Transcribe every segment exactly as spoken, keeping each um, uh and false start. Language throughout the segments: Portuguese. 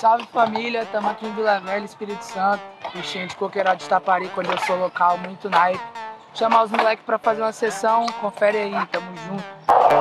Salve família, estamos aqui em Vila Velha, Espírito Santo, enchente de Coqueirão de Taparica, onde eu sou local, muito naipe. Chamar os moleques pra fazer uma sessão, confere aí, tamo junto.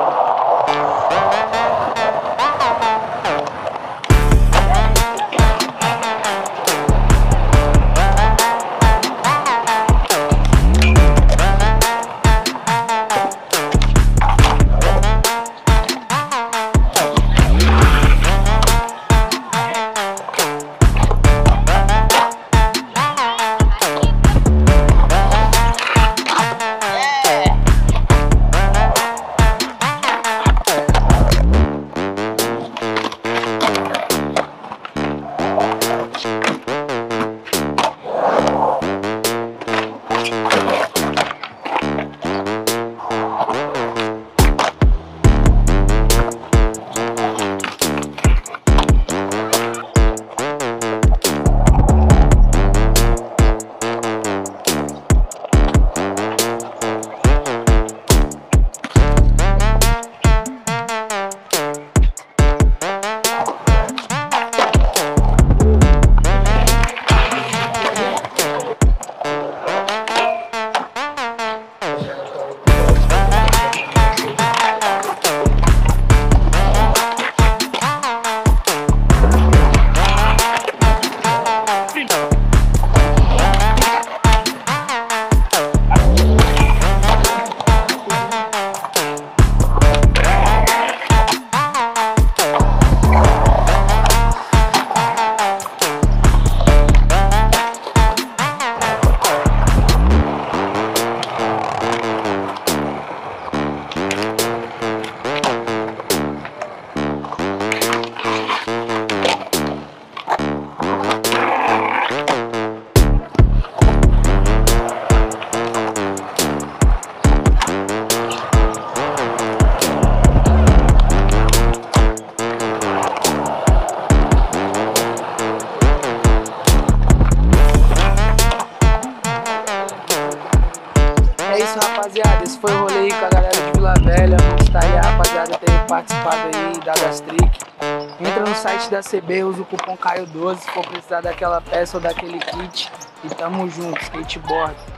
É isso, rapaziada, esse foi o rolê aí com a galera de Vila Velha. Tá aí a rapaziada ter participado aí da Gastric. Entra no site da C B, usa o cupom Caio doze se for precisar daquela peça ou daquele kit. E tamo junto, skateboard.